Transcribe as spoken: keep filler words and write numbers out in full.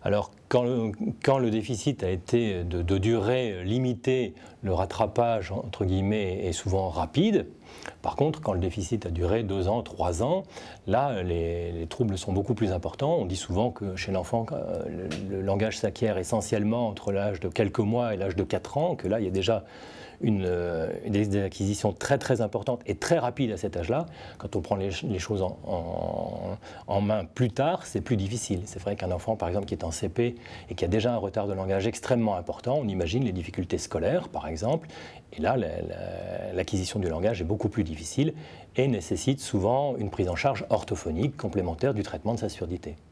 Alors, quand le, quand le déficit a été de, de durée limitée, le rattrapage, entre guillemets, est souvent rapide. Par contre, quand le déficit a duré deux ans, trois ans, là, les, les troubles sont beaucoup plus importants. On dit souvent que chez l'enfant, le, le langage s'acquiert essentiellement entre l'âge de quelques mois et l'âge de quatre ans, que là, il y a déjà une, une, des acquisitions très très importantes et très rapides à cet âge-là. Quand on prend les, les choses en, en, en main plus tard, c'est plus difficile. C'est vrai qu'un enfant, par exemple, qui est en C P et qui a déjà un retard de langage extrêmement important, on imagine les difficultés scolaires, par exemple, et là, l'acquisition du langage est beaucoup plus difficile et nécessite souvent une prise en charge orthophonique complémentaire du traitement de sa surdité.